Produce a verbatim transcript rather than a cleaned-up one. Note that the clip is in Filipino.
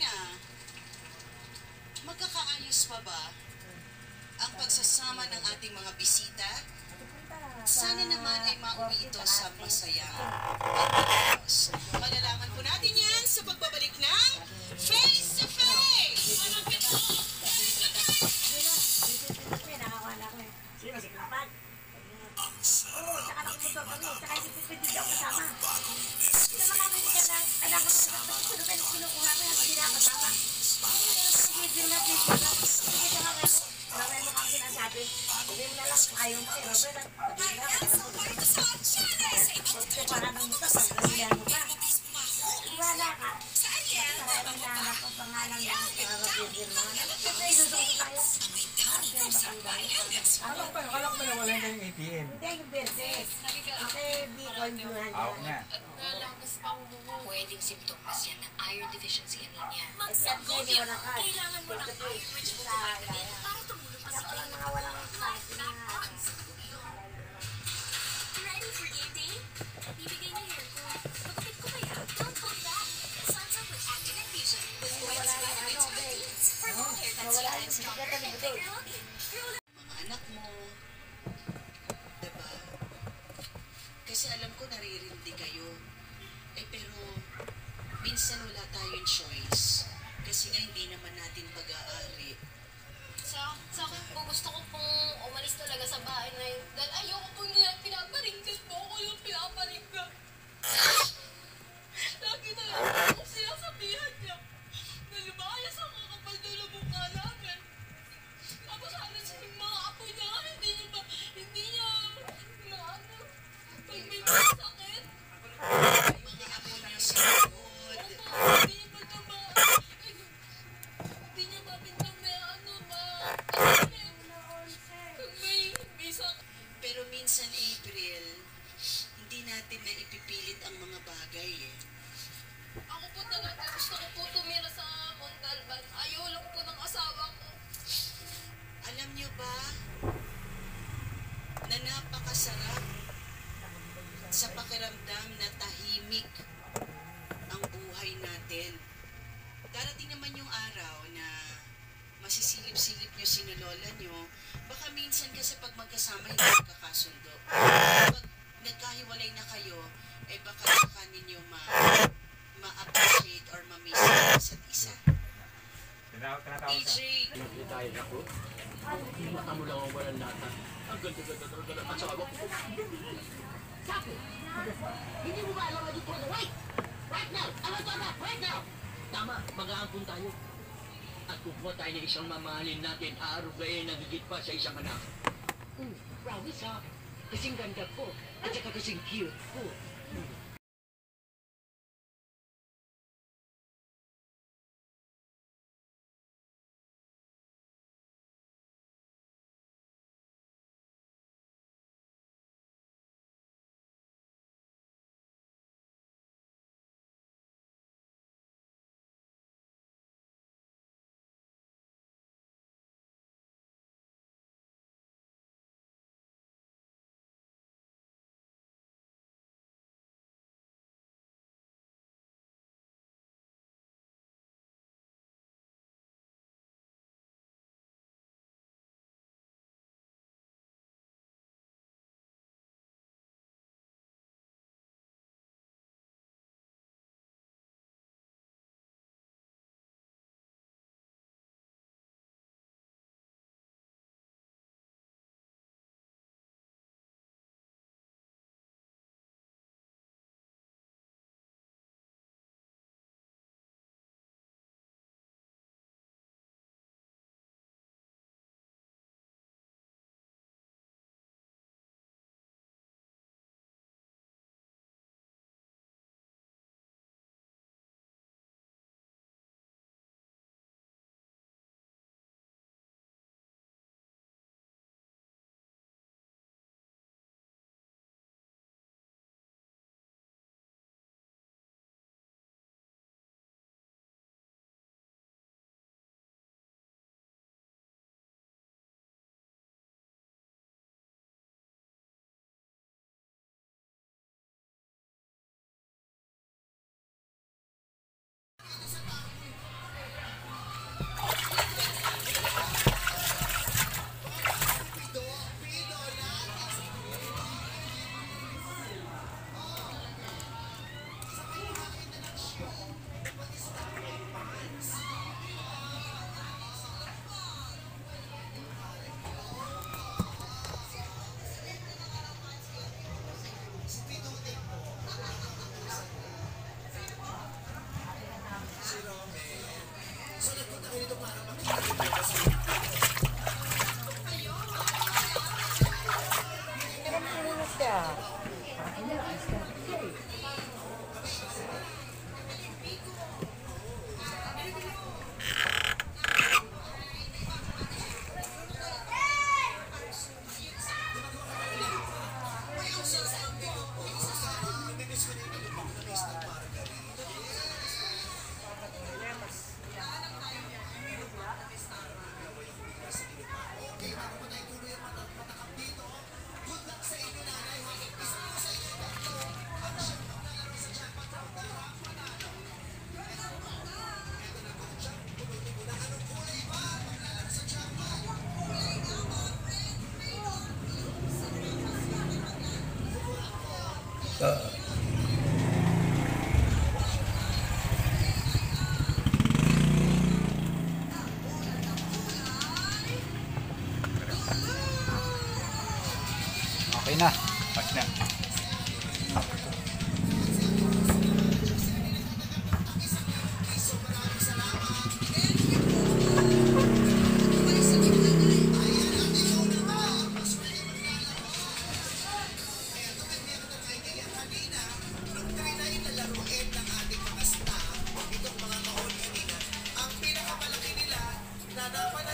Rina, magkakaayos pa ba ang pagsasama ng ating mga bisita? Sana naman ay mauwi ito sa masayang pagkakaos. Malalaman po natin yan sa pagbabalik ng Face to Face! Sino si Kapat? Oo, tsaka nakamotor kami, tsaka hindi ko pwede daw kasama. Ito mga kami ka ng anak ko sa pagkakulo kayo kinukuha ko yung hindi na kasama. Sige na, sige na. Sige na nga kayo. Marami mo kang sinasabi. Hindi mo na lang ayaw mo kay Robert at sabihin na ako na po. Pagka parang ng muka, pagkalihan mo pa. Wala ka. Parang nahanap ang pangalan niya sa Robert mo. Kasi isusunod tayo. Alam pa, alam pa na wala kayong A T M. Hindi, yung Verdes. Kasi Bicol Bluhan. Oo nga. Nalakas pa ako mo. Pwedeng simptomas yan ng iron deficiency anemia. Mag-subsidi wala ka. Kailangan mo ng iron-rich multivitamin para tumulong ka sa Kaya mga walang klase na Ready for game day? Bibigay niya hair ko. Magkapit ko kaya? Don't hold back. Sun's up with active infusion. With oils, vitamins, proteins. For long hair that's nawala young yung and stronger. sikreto ni Budoy. Mga anak mo, diba? Kasi alam ko naririndi kayo. Eh pero, minsan wala tayong choice. Kasi nga hindi naman natin pag-aari. Sa, sa akin po, gusto ko pong umalis talaga sa bahay na yun. Dahil ayoko po nila pinaparinggan po. Ako yung pinaparinggan. Lagi na lang ako sinasabihan niya. Na lumayas ang kakapal na lumukha namin. Tapos halos yung mga apo niya, hindi niya ba, hindi niya, na ano, pag may mga sakit. Mga apo niyo sa likod. Hindi niya ba na ba, hindi niya ba bintang may ano ba, kung may, may sakit. Pero minsan, April, hindi natin na ipipilit ang mga bagay eh. Ako po talaga, gusto ko po tumira sa Montalban. Ayaw lang po ng asawa ko. Alam niyo ba na napakasarap sa pakiramdam na tahimik ang buhay natin. Darating naman yung araw na masisilip-silip niyo sinulola niyo. Baka minsan kasi pag magkasama hindi magkakasundo. Pag nagkahiwalay na kayo, eh baka baka ninyo ma ma-appreciate or ma-miss ang isa't isa. Tinawag ka A J, Nakitayin ako. Mata mo lang ang walang lata. Ang ganda-ganda talaga ng asawa ko. Sabi, hindi mo ba alam na you for the right? Right now! I want to know! Right now! Tama, mag-aampun tayo. At kukuha tayo ng isang mamahalin natin, aarugayin na higit pa sa isang anak. Hmm, promise ha? Kasing ganda ko, at saka kasing cute ko. Hmm. Okay na. Pas na. Ang pinakamalaki nila na naman